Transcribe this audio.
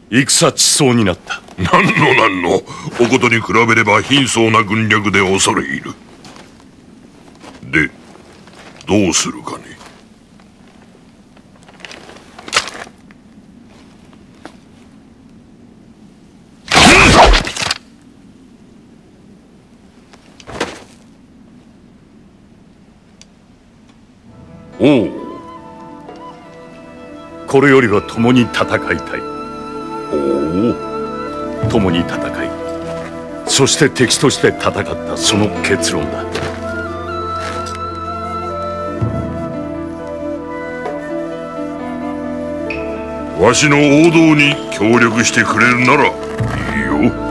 戦ちそうになった。 何のおことに比べれば貧相な軍略で恐れ入る。でどうするかね。 おう、これよりは共に戦いたい。おお、共に戦い、そして敵として戦ったその結論だ。 わしの王道に協力してくれるならいいよ。